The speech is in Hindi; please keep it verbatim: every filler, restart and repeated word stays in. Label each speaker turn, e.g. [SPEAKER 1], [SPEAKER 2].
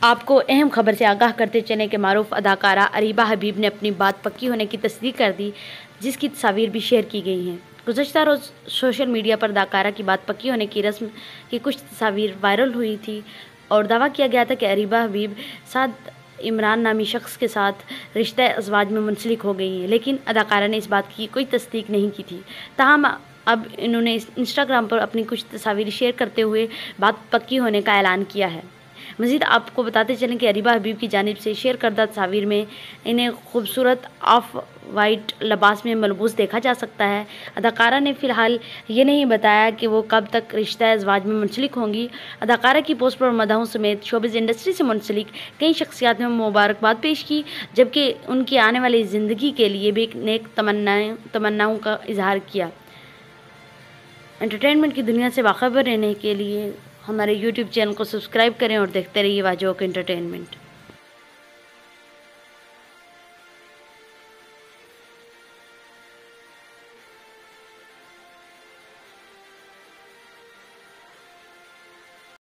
[SPEAKER 1] आपको अहम खबर से आगाह करते चलें कि मारूफ अदाकारा अरीबा हबीब ने अपनी बात पक्की होने की तस्दीक कर दी, जिसकी तस्वीर भी शेयर की गई हैं। गुज़श्ता रोज़ सोशल मीडिया पर अदाकारा की बात पक्की होने की रस्म की कुछ तस्वीर वायरल हुई थी और दावा किया गया था कि अरीबा हबीब साथ इमरान नामी शख्स के साथ रिश्ता अज़वाज में मुंसलिक हो गई हैं, लेकिन अदाकारा ने इस बात की कोई तस्दीक नहीं की थी। ताहम अब इन्होंने इंस्टाग्राम पर अपनी कुछ तस्वीर शेयर करते हुए बात पक्की होने का ऐलान किया है। मज़ीद आपको बताते चलें कि अरीबा हबीब की जानिब से शेयर करदा तस्वीर में इन्हें खूबसूरत ऑफ वाइट लिबास में मलबूस देखा जा सकता है। अदाकारा ने फ़िलहाल ये नहीं बताया कि वो कब तक रिश्ता अज़वाज में मुंसलिक होंगी। अदाकारा की पोस्ट पर मदाहों समेत शोबिज़ इंडस्ट्री से मुंसलिक कई शख्सियात ने मुबारकबाद पेश की, जबकि उनकी आने वाली ज़िंदगी के लिए भी नेक तमन्नाएँ तमन्नाओं का इजहार किया। एंटरटेनमेंट की दुनिया से बाखबर रहने के लिए हमारे यूट्यूब चैनल को सब्सक्राइब करें और देखते रहिए वाजोक एंटरटेनमेंट।